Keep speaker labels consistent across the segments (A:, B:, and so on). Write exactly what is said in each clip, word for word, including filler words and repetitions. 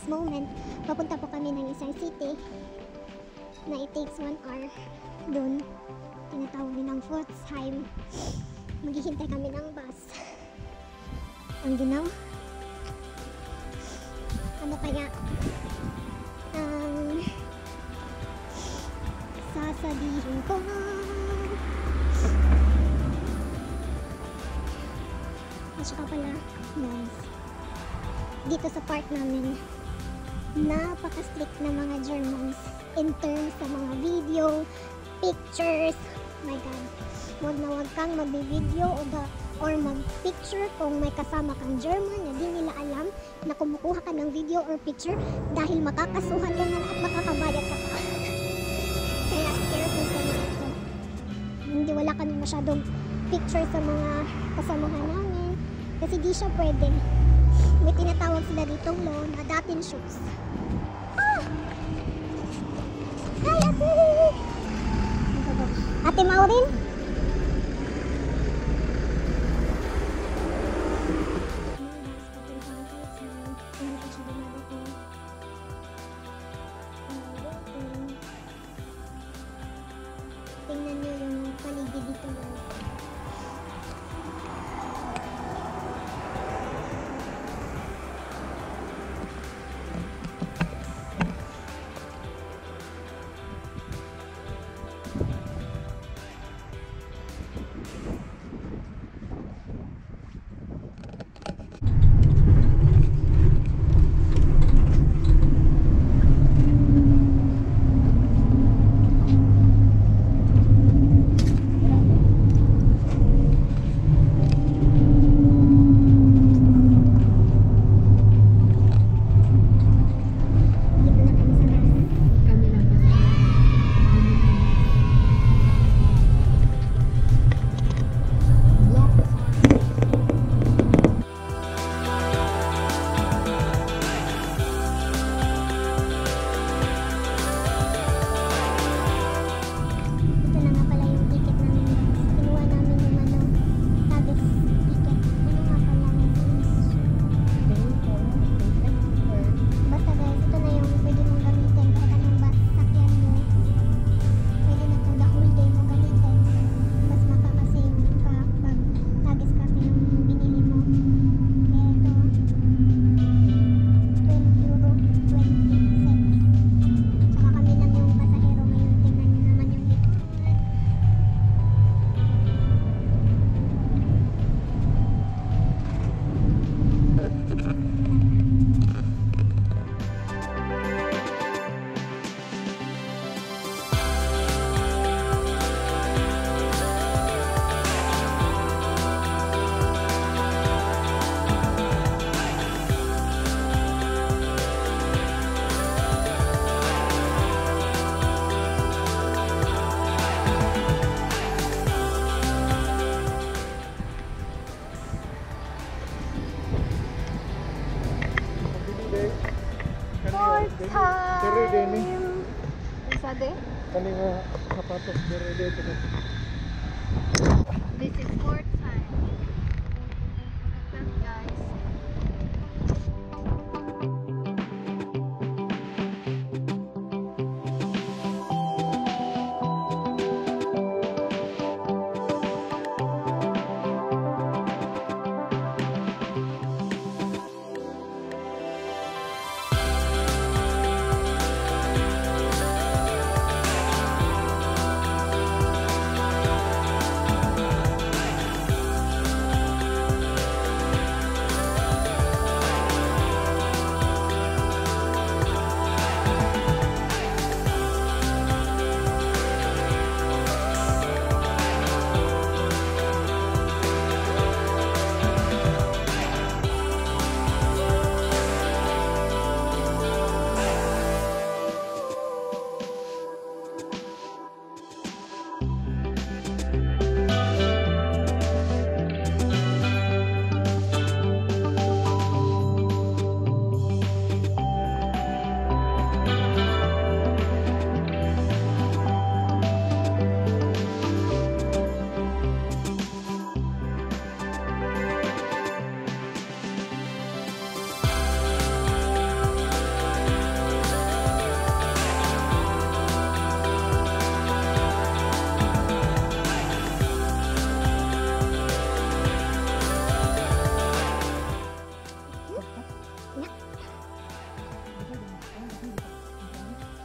A: moment, papunta po kami ng isang city na it takes one hour dun. Tinatawag din ng Pforzheim. Maghihintay kami ng bus. Ang ginaw. Ano kaya ang sasabihin ko? At saka pala, guys, dito sa part namin, napaka-strict na mga Germans in terms sa mga video, pictures. My God, wag na wag kang mag-video o, or mag-picture kung may kasama kang German na di nila alam na kumukuha ka ng video or picture dahil makakasuhan ka na at makakabayad ka pa. Kaya careful ka na ito. Hindi wala kami masyadong picture sa mga kasamahan namin kasi di siya pwede. May tinatawag sila ditong law na datin shoes. Ah! Hi, ate! Ate Maureen? Tingnan niyo yung paligid dito.
B: Time.
A: Sade?
B: Kanina kapatos dire dito.
A: This is fourth time. Thanks guys.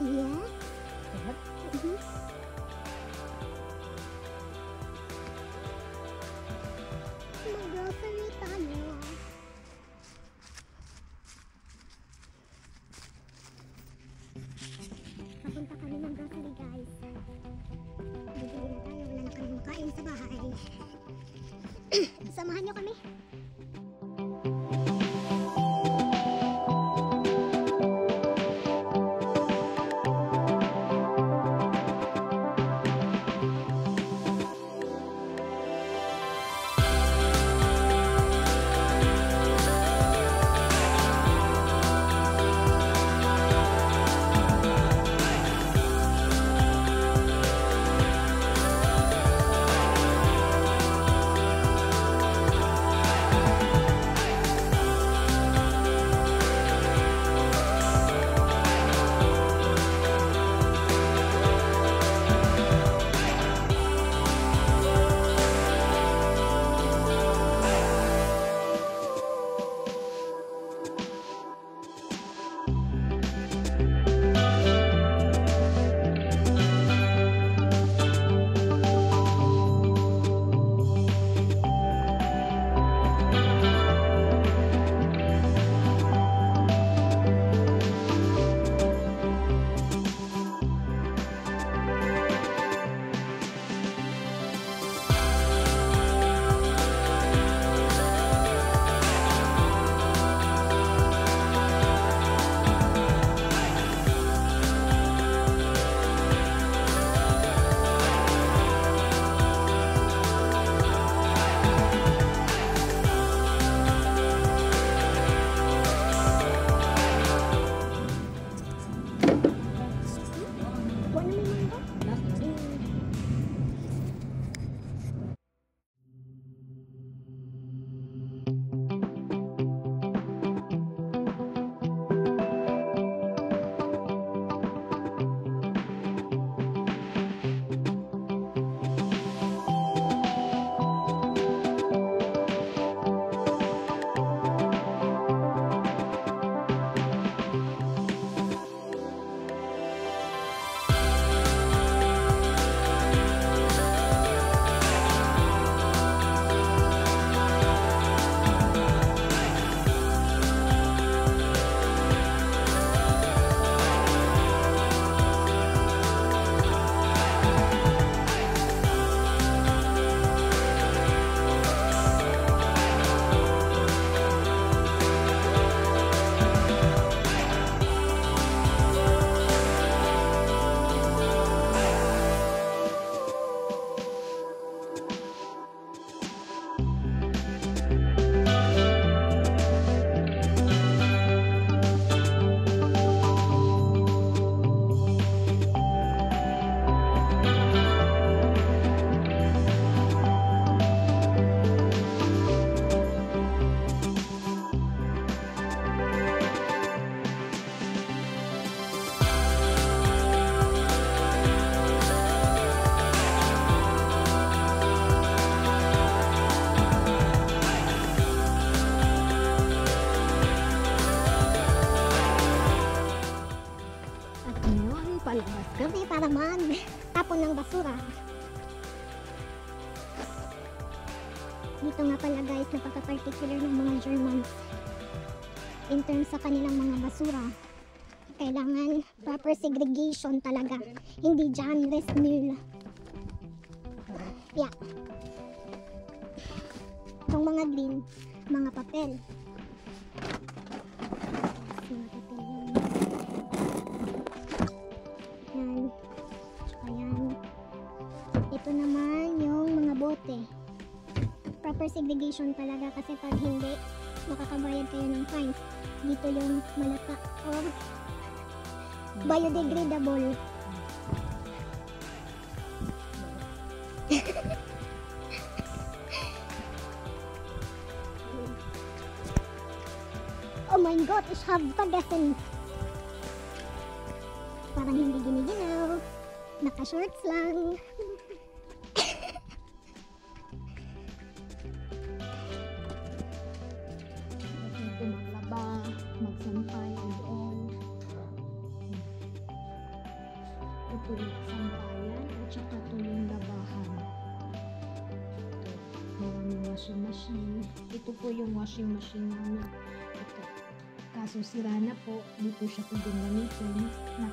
A: Yeah.
B: Lahat?
A: Mhm. Mag-grocery tayo. Papunta kami ng grocery, guys. Bibili na tayo. Wala na kami makain sa bahay. Samahan nyo kami. palabas kami para mag-tapon ng basura. Dito nga pala guys, napaka-particular ng mga Germans in terms sa kanilang mga basura. Kailangan proper segregation talaga, hindi genres nil. Yeah. Itong mga green, mga papel. Mga papel yan. Yan. Tsaka yan. Ito naman yung mga bote. Proper segregation talaga kasi pag hindi, makakabayad kayo ng fines. Dito yung malata or biodegradable. Oh my god, ich hab vergessen. Parang hindi giniginaw. Naka-shorts lang. Maglaba, magsampay, and all.
C: po yung sampayan at saka to yung labahan. Ito, maraming washing machine. Ito po yung washing machine namin. Ito. Kaso sira na po, hindi po siya pwedeng gamitin.